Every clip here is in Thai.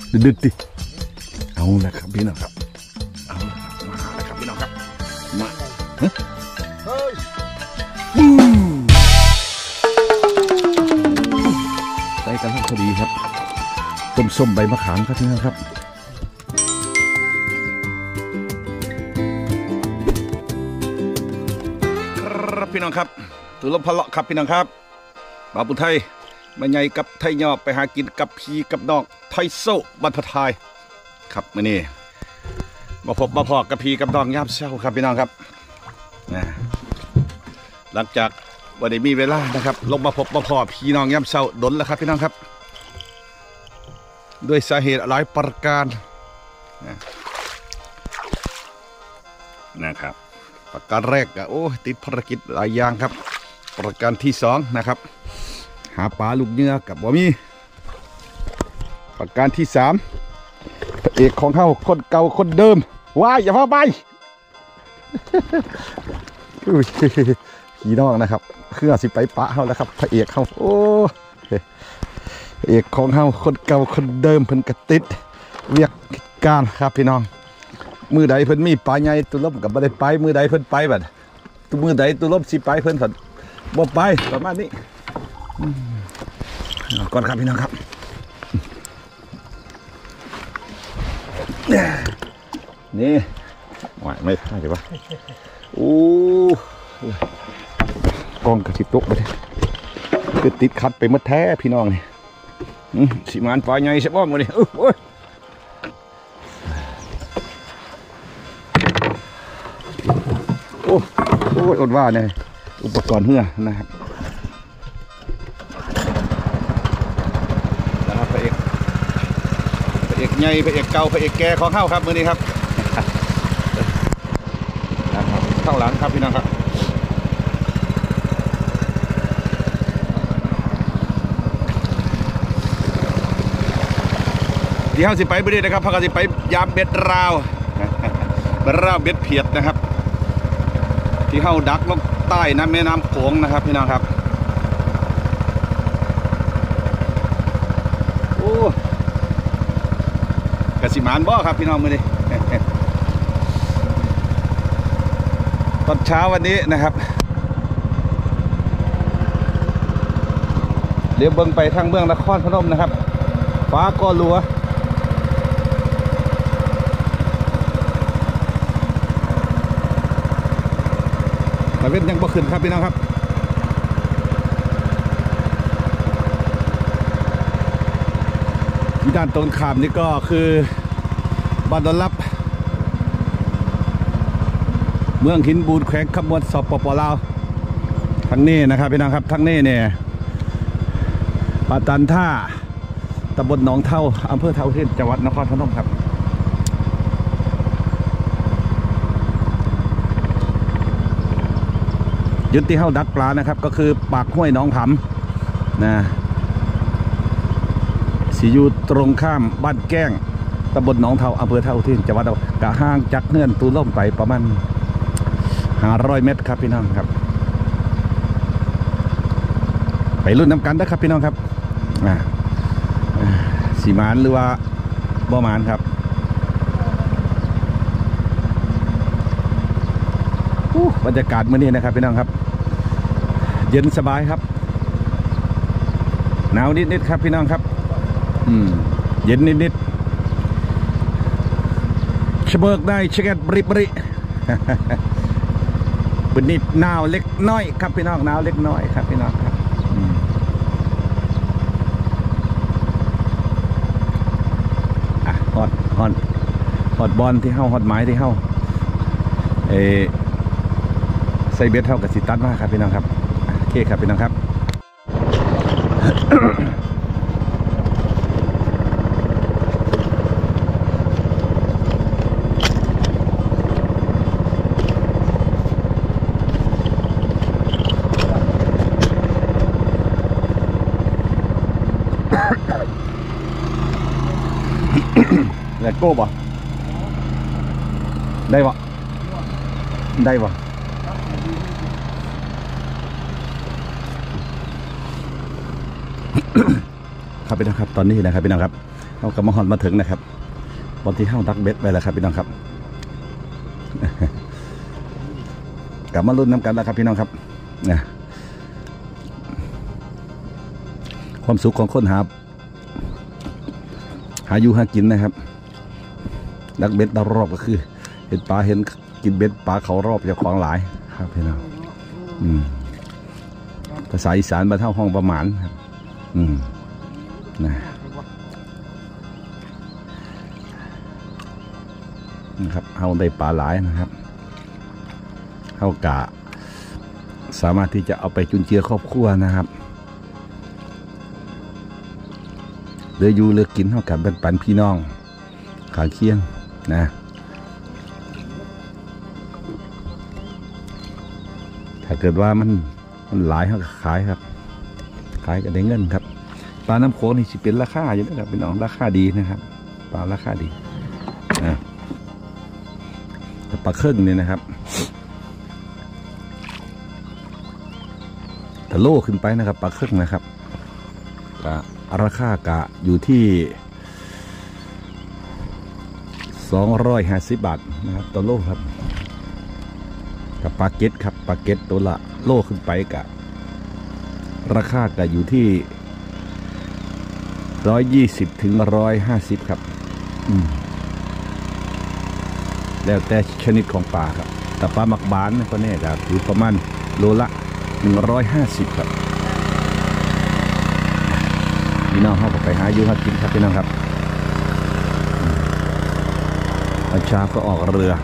ดึกดิเอาละครับพี่น้องครับเอาละครับมาแล้วครับพี่น้องครับมาใส่กันพอดีครับต้มส้มใบมะขามครับพี่น้องครับครับพี่น้องครับตุลพะเลาะครับพี่น้องครับบ่าวปุไทยมาใหญ่กับไทยยอบไปหากินกับพี่กับน้องไทยโซ่บันพทายครับมื่อนี้มาพบมาพอกับพี่กับน้องยามเช้าครับพี่น้องครับหลังจากวันนี้มีเวลานะครับลงมาพบมาพอพี่น้องยามเช้าดนแล้วครับพี่น้องครับด้วยสาเหตุหลายประการนะครับประการแรกโอ้ติดภารกิจหลายอย่างครับประการที่สองนะครับหาปลาลูกเนื้อกับบ่มีประการที่สามพระเอกของเขาคนเก่าคนเดิมว้ายอย่าพาไปพี่น้องนะครับเครื่องสิไปปะเขาแล้วครับพระเอกเขาโอ้พระเอกของเขาคนเก่าคนเดิมเพิ่นกระติดเวียกการครับพี่น้องมือใดเพิ่นมีปลาใหญ่ตุลบกับบ่ได้ไปมือใดเพิ่นไปบัดมือใดตุลบสิไปเพิ่นผัดบ่ไปประมาณนี้ก่อนครับพี่น้องครับนี่ไม่ได้เดี๋ยววะโอ้กองกระชิบตกไปเลยคือติดขัดไปมัดแท้พี่น้องนี่สิมานปลาใหญ่ใช่ป่ะมื้อนี้โอ้ยโอ้ยอดว่าเนี่ยอุปกรณ์เหื่อนะครับนะครับพระเอกใหญ่พระเอกเก่าพระเอกแก่ของเข้าครับมื้อนี้ครับนะครับข้างหลังครับพี่น้องครับที่เขาสิไปไม่ได้นะครับพากันสิไปยามเบ็ดราวเบ็ดเพียดนะครับที่เขาดักลงใต้น้ำแม่น้ำโขงนะครับพี่น้องครับโอ้กระสิมานบ่ครับพี่น้องมือนี้ตอนเช้าวันนี้นะครับเลี้ยวเบิ้งไปทางเมืองนครพนมนะครับฟ้าก็รัวแต่เว้นยังบ่ขึ้นครับพี่น้องครับด้านตรงข้ามนี่ก็คือบ้านดอนลับเมืองหินบูนแขวงขมวนสปป.ลาวทั้งนี้นะครับพี่น้องครับทั้งนี้เนี่ยปาตันท่าตำบลหนองเท่าอำเภอเท่าเทียนจังหวัดนครพนมครับยุดที่เข้าดักปลานะครับก็คือปากห้วยหนองผำนะสีอยู่ตรงข้ามบ้านแก้งตำบลหนองเท่าอำเภอเท่าเทียนจังหวัดกะห่างจากเนื่อนตูล่มไปประมาณ500 เมตรครับพี่น้องครับไปรุ่นน้ำกันนะครับพี่น้องครับสีมานหรือว่าบ่มานครับบรรยากาศมื้อนี้นะครับพี่น้องครับเย็นสบายครับหนาวนิดๆครับพี่น้องครับเย็นนิดๆเฉเบิกได้เช็ดบริเป็นนิดหนาวเล็กน้อยครับพี่น้องหนาวเล็กน้อยครับพี่น้องครับฮอดบอลที่เฮ้าฮอดไม้ที่เฮ้าใส่เบ็ดเท่ากับสิตันมากครับพี่น้องครับโอเคครับพี่น้องครับแล้วโก้บ่ได้บ่ได้บ่ครับพี่น้องครับตอนนี้นะครับพี่น้องครับเขากับมาหอนมาถึงนะครับบนที่เข้าดักเบ็ดไปแล้วครับพี่น้องครับกลับมาลุ้นน้ำกันแล้วครับพี่น้องครับเนี่ยความสุขของคนหาอยู่หากินนะครับดักเบ็ดตารอบก็คือเห็นปลาเห็นกินเบ็ดปลาเขารอบจะของหลายครับพี่น้องภาษาอีสานบ้านเท่าห้องประมาณครับนะครับเอาได้ปลาหลายนะครับเอากะสามารถที่จะเอาไปจุนเจือครอบครัวนะครับเลืออยู่เลือกินเท่ากับเป็นปันพี่น้องขางเคียงนะถ้าเกิดว่ามันหลายเขาขายครับขายก็ได้เงินครับปลาน้ำโขงนี่สิเป็นราคาอยู่นะครับเป็นน้องราคาดีนะครับปลาราคาดีนะแต่ปลาเครื่องเนี่ยนะครับแต่โลขึ้นไปนะครับปลาเครื่องนะครับราคากะอยู่ที่250 บาทนะครับต่อโลครับกับปลาเก็ตครับปลาเก็ตตัวละโลขึ้นไปกะราคากะอยู่ที่120 ถึง 150ครับแล้วแต่ชนิดของปลาครับแต่ปลาหมักบานก็แน่ครับอยู่ประมาณโลละ150ครับพี่น้องเขาก็ไปหาอยู่หากินครับพี่น้องครับอาชาก็ออกเรือ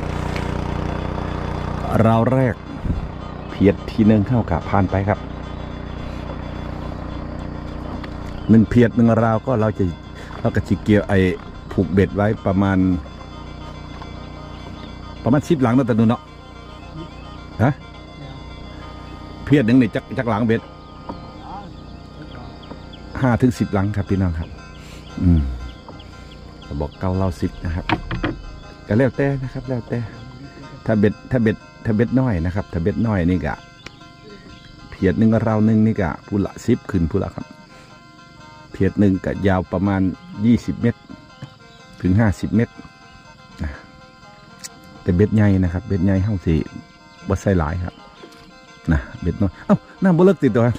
ราวแรกเพียดทีนึงเข้ากับผ่านไปครับ1เพียด1ราวก็เราก็จิเกียวไอผูกเบ็ดไว้ประมาณ10 หลังนั่นแต่ดูเนาะฮะเพียดหนึ่งนี่จักหลังเบ็ด5 ถึง 10 หลังครับพี่น้องครับบอก9 เล่า 10นะครับก็แล้วแต่นะครับแล้วแต่ถ้าเบ็ดน้อยนะครับถ้าเบ็ดน้อยนี่กะเพียดหนึ่งราวหนึ่งนี่กะผู้ละ10ขึ้นผู้ละครับเพียดหนึ่งกะยาวประมาณ20 เมตรถึง50 เมตรแต่เบ็ดใหญ่นะครับเบ็ดใหญ่เท่าสิบ่ใส่หลายครับนะเบ็ดน้อยเอ้าน้ำบ่เลิกติดตัว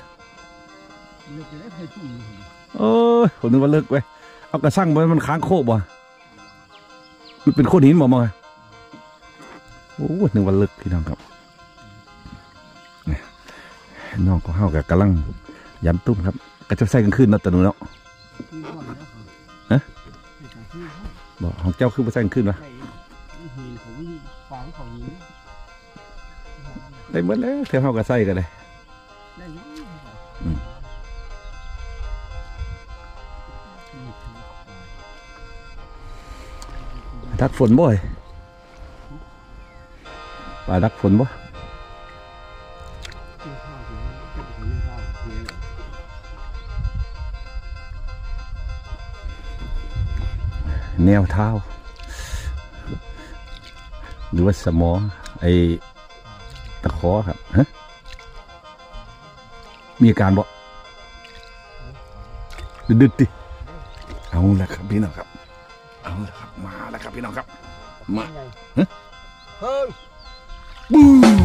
โอ้ยผมนึกว่าเลิกไว้เอากระสั่งมันค้างโคบบ่มันเป็นโคหินบ่มั้งโอ้นึกว่าเลิกพี่น้องครับน้องก็เข้ากับกำลังยันตุ้มครับก็จะใส่กันขึ้นนะแต่หนูเนาะฮะบอกของเจ้าคือไปใส่กันขึ้นวะได้หมดแล้วเท่าเข้ากับใส่กันเลยดักฝนบ่อยปลาดักฝนบ่แนวเท้าหรือว่าสมอไอตะขอครับฮะมีอาการบ่ดึกดิเอาละครับพี่น้องครับเอาละครับมาแล้วครับพี่น้องครับมาฮะบู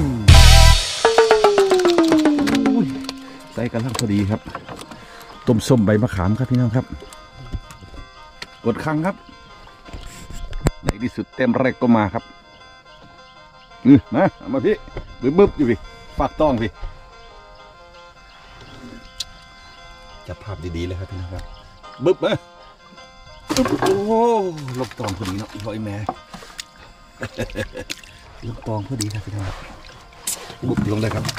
ใส่กันลังพอดีครับต้มส้มใบมะขามครับพี่น้องครับกดคังครับในที่สุดเต็มแรกก็มาครับมาพี่บึ๊บอยู่พี่ฝากต้องพี่จับภาพดีๆเลยครับพี่น้องครับบึ๊บมาโอ้ลบตองพอดีเนาะพ่อไอ้แม่ลบตองพอดีครับพี่น้องครับบุกลงเลยครับ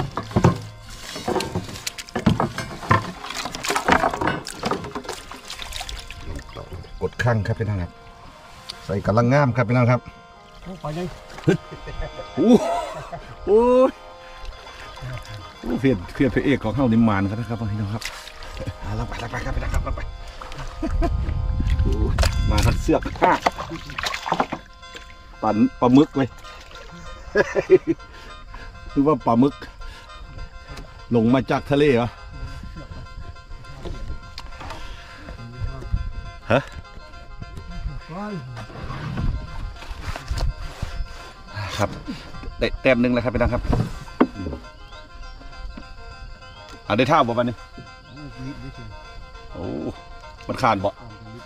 กดข้างครับพี่น้องครับใส่กำลังงามครับพี่น้องครับไปยังโอ้เพียรพระเอกของเข้านิมานครับนะครับพี่น้องครับเราไปครับพี่น้องครับเราไปมาทัดเสือกปั่นปลาหมึกเลยคือว่าปลาหมึกลงมาจากทะเลเหรอฮะครับได้แต้มหนึ่งแล้วครับพี่น้องครับได้เท่าบ่วันนี้โอ้มันขาดบ่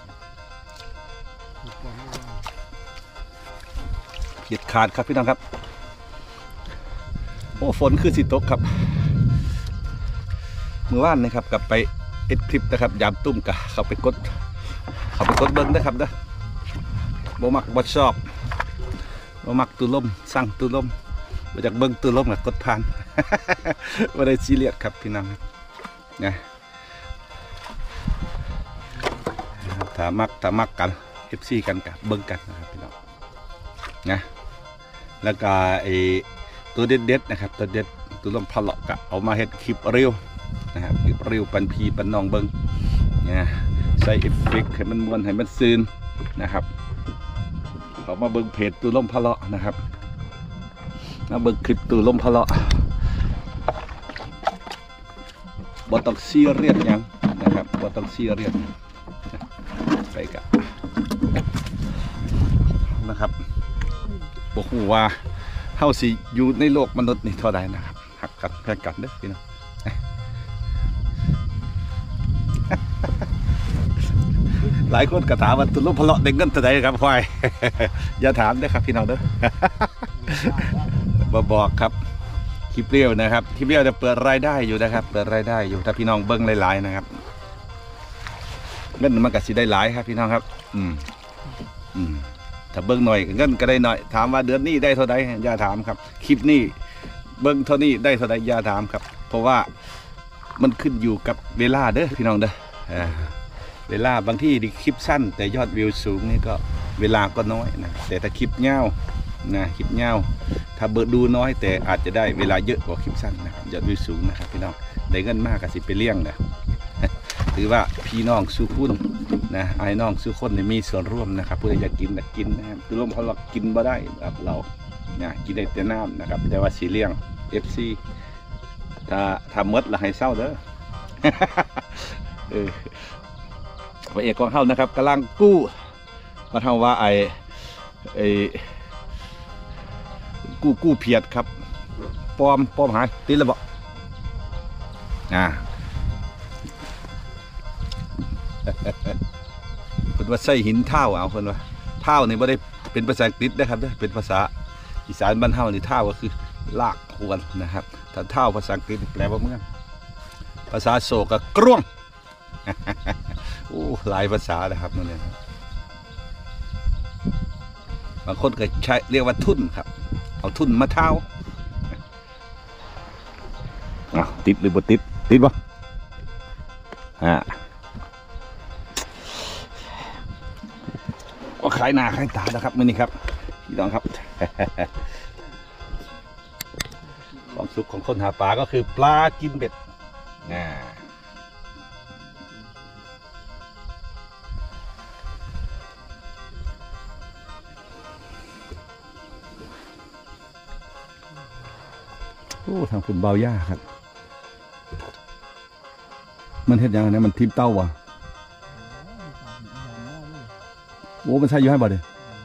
เพียดขาดครับพี่น้องครับโอ้ฝนคือสิตกครับเมื่อวานนะครับกลับไปเอ็ดคลิปนะครับยามตุ้มกะเขาไปกดเบิ้งนะครับนะบ่มักบ่ชอบบ่มักตูล่มสั่งตูล่มมาจากเบิ้งตูล่มกับกดผ่านว่าได้ซีเรียสครับพี่น้องนะถ้ามักกันFCกันกับเบิ้งกันนะครับพี่น้องนะแล้วก็ไอตัวเด็ดนะครับตัวเด็ดตูล่มพะเลาะกะเอามาเฮ็ดคลิปเร็วนะครับคลิปเร็วปันพีปันน้องเบิ้งเนี่ยใส่เอฟเฟกต์ให้มันม้วนให้มันซึนนะครับออกมาเบิ้งเพจตูล่มพะเลาะนะครับมาเบิ้งคลิปตูล่มพะเลาะบ่ต้องซีเรียสยังนะครับบ่ต้องซีเรียสไปกันนะครับบอกว่าเฮาสิอยู่ในโลกมนุษย์นี่เท่าใดนะครับหักกันแพงกันเด้อพี่น้องหลายคนก็ถามว่าตุลพะเลาะเด้งเงินเท่าใดครับควายอย่าถามเด้อครับพี่น้องเด้อบอกครับคลิปเรียวนะครับคลิปเรียวจะเปิดรายได้อยู่นะครับเปิดรายได้อยู่ถ้าพี่น้องเบิ้งหลายๆนะครับเงินมันก็สิได้หลายครับพี่น้องครับถ้าเบิ้งหน่อยเงินก็ได้หน่อยถามว่าเดือนนี้ได้เท่าใดอย่าถามครับคลิปนี้เบิ้งเท่านี้ได้เท่าใดอย่าถามครับเพราะว่ามันขึ้นอยู่กับเวลาเด้อพี่น้องเด้อเวลาบางที่คลิปสั้นแต่ยอดวิวสูงนี่ก็เวลาก็น้อยนะแต่ถ้าคลิปยาวนะคลิปยาวถ้าเบิดดูน้อยแต่อาจจะได้เวลาเยอะกว่าคลิปสั้นนะครับยอดวิวสูงนะครับพี่น้องได้เงินมากก็สิไปเลี้ยงนะถือว่าพี่น้องสู้คุณนะไอ้น้องสู้คนมีส่วนร่วมนะครับผู้ใดอยากกินกินนะครับคือร่วมเพราะเรากินบ่ได้ครับเราเนี่ยกินได้แต่น้ำนะครับแต่ว่าสีเลี้ยง FC ถ้าหมดละให้เศร้าเด้อพระเอกของเขานะครับกำลังกู้มาทำว่าไอ้กู้เพียดครับปอมหายติดแล้วบอกเป็นว่าใส่หินเท่าเอาคนว่าเท่านี่ไม่ได้เป็นภาษาอังกฤษนะครับเป็นภาษาอีสานบ้านเท่านี่เท่าก็คือลากควนนะครับถ้าเท่าภาษาอังกฤษแปลว่าเมืองภาษาโศกก็กรวงโอ้หลายภาษานะครับนั่นเองบางคนก็ใช้เรียกว่าทุ่นครับเอาทุ่นมาเท้าติดหรือบ่ติดบ่ก็ขายหน้าขายตานะครับมื้อนี้ครับพี่น้องครับความสุขของคนหาปลาก็คือปลากินเบ็ดโอ้ทางคุณเบาย่าครับมันเห็นยังไงมันทิมเต้าวะโอ้มันใช่อยู่ให้บ่เด้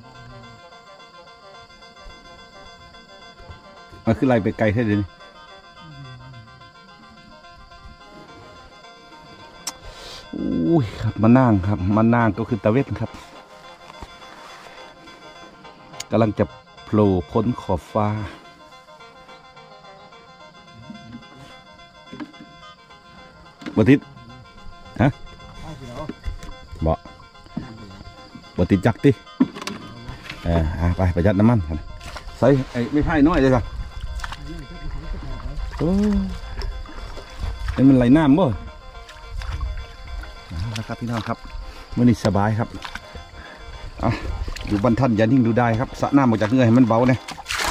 มันคือไล่ไปไกลแค่เดี๋ยวนี้อุ้ยครับมานั่งครับมานั่งก็คือตะเวทครับกำลังจะโผล่พ้นขอบฟ้าบ่ติดฮะบ่ติดจักติไปประหยัดน้ำมันใส่ไม่ไผ่น้อยเลยครับโอ้ยมันไหลน้ำบ่นะครับพี่น้องครับมื่อนี้สบายครับอยู่บนท่านอย่านิ่งดูได้ครับสะน้ำออกจากเหงื่อให้มันเบาเนี่ย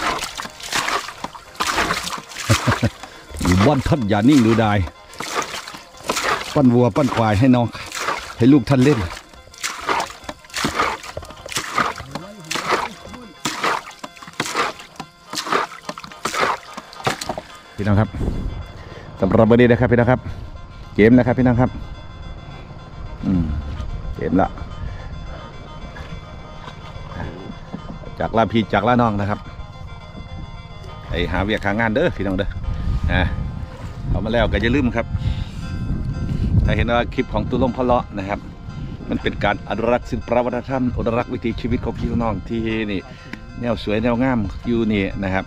อยู่บนท่านอย่านิ่งดูได้ปั้นวัวปั้นควายให้น้องให้ลูกท่านเล่นพี่น้องครับสำหรับวันนี้นะครับพี่น้องครับเกมนะครับพี่น้องครับเกมละจากลาพี่จากลาน้องนะครับไปหาเวียกหางานเด้อพี่น้องเด้อเอามาแล้วก็อย่าลืมครับถ้าเห็นว่าคลิปของตุลมพะเลาะนะครับมันเป็นการอนุรักษ์ศิลปวัฒนธรรมอนุรักษ์วิถีชีวิตของพี่น้องที่นี่แนวสวยแนวงามอยู่นี่นะครับ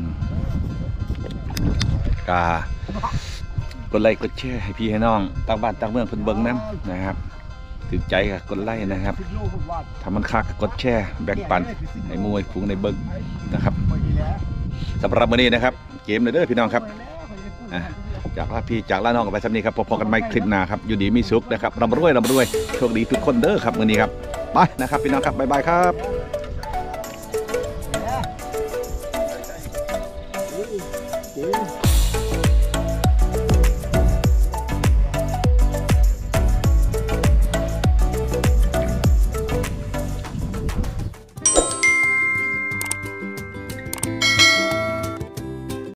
กดไลค์กดแชร์ให้พี่ให้น้องต่างบ้านต่างเมืองเพิ่นเบิ่งน้ำนะครับถึงใจกับกดไลค์นะครับทำมันคักกดแชร์แบ่งปันให้มวยฝูงในเบิ่งนะครับสำหรับมื้อนี้นะครับเกมเลยเด้อพี่น้องครับจากลาพี่จากลาน้องกันไปสำนี้ครับพอๆกันใหม่คลิปหน้าครับอยู่ดีมีสุขนะครับร่ำรวยโชคดีทุกคนเด้อครับมื้อนี้ครับไปนะครับพี่น้องครับบ๊ายบายครับ